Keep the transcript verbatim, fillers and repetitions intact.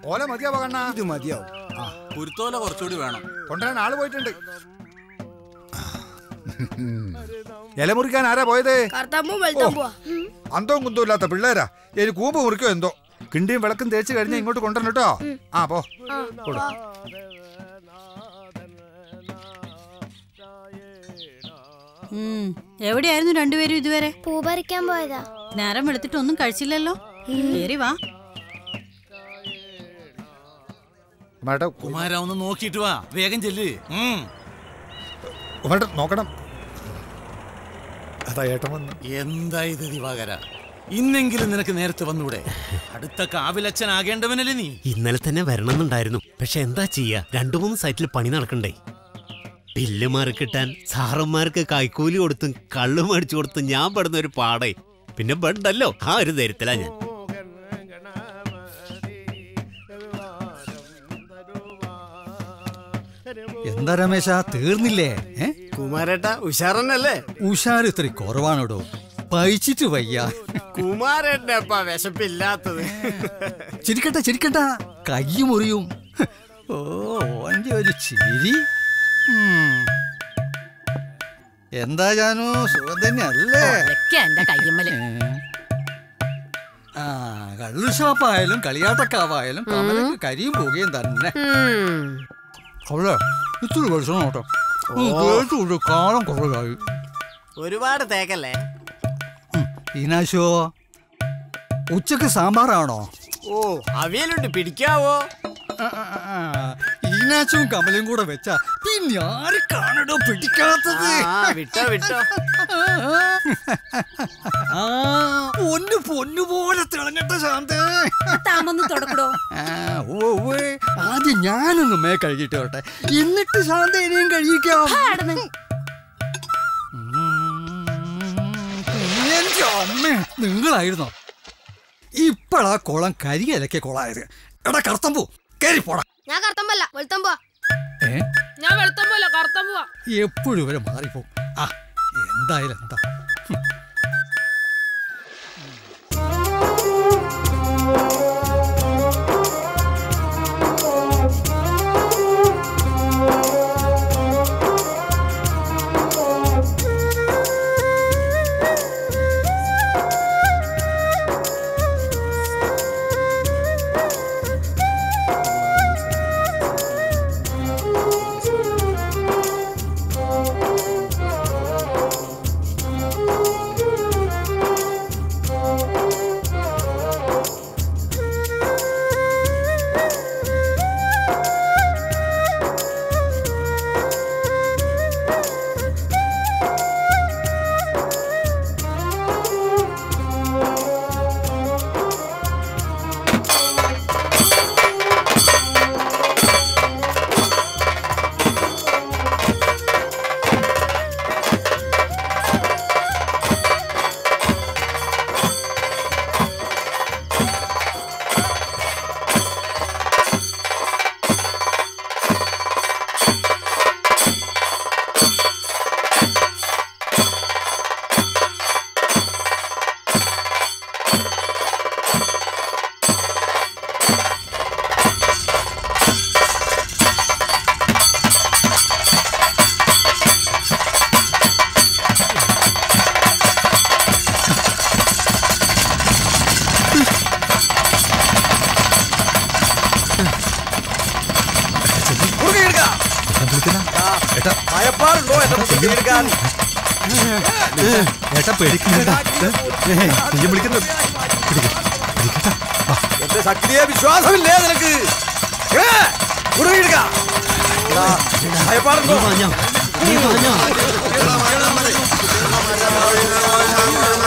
ഓല മതിയാവോ കണ്ണാ? ഇത് മതിയാവും. കുരുത്തോല കുറച്ചുകൂടി വേണം. കൊണ്ടുവരാൻ ആള് പോയിട്ടുണ്ട്. ഇല മുറിക്കാൻ ആരാ പോയത്? അന്തവും കുന്തവും ഇല്ലാത്ത പിള്ളേരാ. ഇനി കൂമ്പ് മുറിക്കോ എന്തോ. കിണ്ടിയും വിളക്കും തേച്ച് കഴിഞ്ഞാൽ ഇങ്ങോട്ട് കൊണ്ടുവരണം കേട്ടോ. ആ പോ. എവിടെയായിരുന്നു രണ്ടുപേരും ഇതുവരെ? പൂ പറിക്കാൻ പോയതാ. നേരം വെളുത്തിട്ട് ഒന്നും കഴിച്ചില്ലല്ലോ. കേറി വാ. കുമാര ഒന്ന് നോക്കിട്ട് വാ, വേഗം ചെല്ല്. നോക്കണം. അതാ ഏട്ടൻ വന്നു. എന്താ ഇത് ദിവാകര, ഇന്നെങ്കിലും നിനക്ക് നേരത്തെ വന്നൂടെ? അടുത്ത കാവിലച്ഛനാകേണ്ടവനല്ലേ നീ? ഇന്നലെ തന്നെ വരണമെന്നുണ്ടായിരുന്നു. പക്ഷെ എന്താ ചെയ്യാ, രണ്ടു മൂന്ന് സൈറ്റിൽ പണി നടക്കണ്ടേ. ബില്ലുമാർ കിട്ടാൻ സാറന്മാർക്ക് കൈക്കൂലി കൊടുത്തും കള്ളു മേടിച്ചു കൊടുത്തും ഞാൻ പെടുന്ന ഒരു പാടേ. പിന്നെ ബണ്ടല്ലോ, ആ ഒരു ധൈര്യത്തിലാ ഞാൻ. എന്താ രമേശ, തീർന്നില്ലേ? കുമാരേട്ട ഉഷാറന്നല്ലേ? ഉഷാര് ഇത്ര കുറവാണോടോ, പഴിച്ചിട്ട് വയ്യ. കുമാരേട്ടനപ്പാ വിശപ്പില്ലാത്തത്. ചിരിക്കട്ടെ ചിരിക്കട്ട, കൈ മുറിയും. ഓ ഓന്റെ ഒരു ചിരി. എന്താ ജാനു, സുഖം തന്നെ അല്ലേ? ആ കള്ളു ഷാപ്പായാലും കളിയാട്ടക്കാവായാലും കമലക്ക് കരിയും പോകുകയും തന്നെ. അവളെ ഇത്തിരി ഭക്ഷണം കേട്ടോ, കാലം കുറവായി. ഒരുപാട് തേക്കല്ലേ ഈനാശോ? ഉച്ചക്ക് സാമ്പാറാണോ? ഓ അവിയലുണ്ട്, പിടിക്കാവോ? ഈനാശവും കമലും കൂടെ വെച്ചാ പിന്നെ ആര് കാണടോ പിടിക്കാത്തത്? വിട്ടോ വിട്ടോ. ആ പൊന്നു പൊന്നു പോലെ തിളങ്ങട്ടെ ശാന്തേ. തുടക്കടോ. ആദ്യം ഞാനൊന്ന് മേ കഴുകിട്ട് വരട്ടെ, എന്നിട്ട് ശാന്ത ഇനിയും കഴിക്കാം. എന്റെ അമ്മേ, നിങ്ങളായിരുന്നോ ഇപ്പഴാ കുളം കരിയലക്കെ കൊളായത്? എടാ കർത്തമ്പൂ, കേറി പോടാ. ഞാൻ കർത്തമ്പല്ല, വെളുത്തമ്പോ. ഞാൻ വെളുത്തമ്പോല്ല, കർത്തമ്പോ. എപ്പോഴും ഇവരെ മാറിപ്പോ. ആ എന്തായാലും എന്താ. എന്റെ ശക്തിയെ വിശ്വാസമില്ലേ നിനക്ക്? ഭയപ്പാടുണ്ടോ?